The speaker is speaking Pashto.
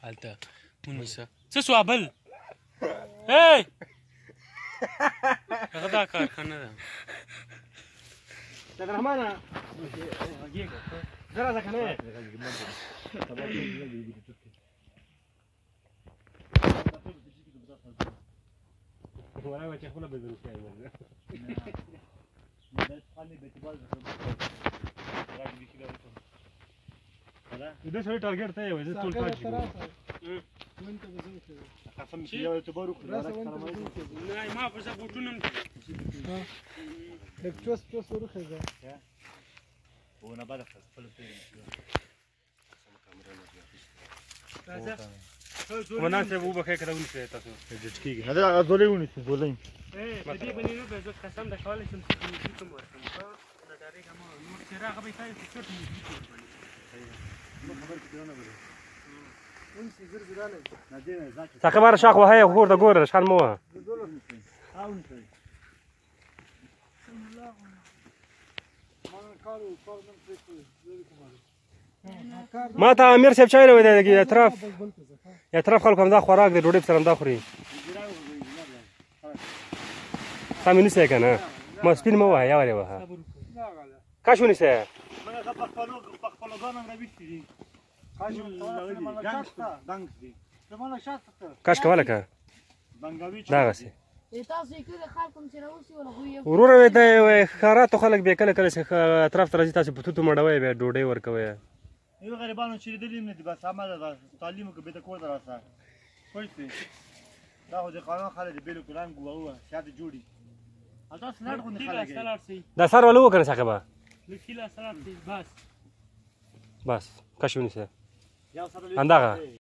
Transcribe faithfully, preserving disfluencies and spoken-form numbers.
هلته ونیسه څه سوه بل هی هغه دا کارخانه ده عبدالرحمنه زه راځه که نه ولا ما تاخذها بالبنوك ده سوي تارجت ته وي زه ټول پاتې وانت بزوك قسم چې یو تبارک نه ما په ځا بوټونم لک چوس چوس ورخه ده ونه بعد خپل پیری مناسب وبخې کړه ونیسه تاسو جټکیږي هدا غولې ونیسه غولې اے دې باندې نو به زه قسم د کولې سم چې کوم ورته نه داري کوم نور چیرې هغه به تاسو څه ټول نو خبر کړو نه غوړي ونیسه زر زراله نه دې نه ځکه څه خبر شاخ وهي خور د ګور شان مو ها اونته الله ما کارو کار نن پېښو زه کوم ما ته امیر صاحب چای راوړی دی اطراف اطراف خلکو همدا خوراک دی ډوډۍ پسې همدا خوري سم یې نیسئ که نه ما سپین مه وهه یا ولې وهه کش ونیسئ کش کوله که دغسې وروره د ښاراتو خلک بیا کله کله چې اطراف ته راځي تاسې په توتو مړوئ بیا ډوډۍ ورکوئ یو غریبانو چې لیدلي نه دي بس عمله ده تعلیم وکړه بېرته کور ته راسه پوه شوې دا خو د قانون خلک دي بېلو کلان ګوه شاته جوړي او تاسو لړ غوندې خلک دا سر ولو وکړه صاحبه بس بس کش ونیسه همدغه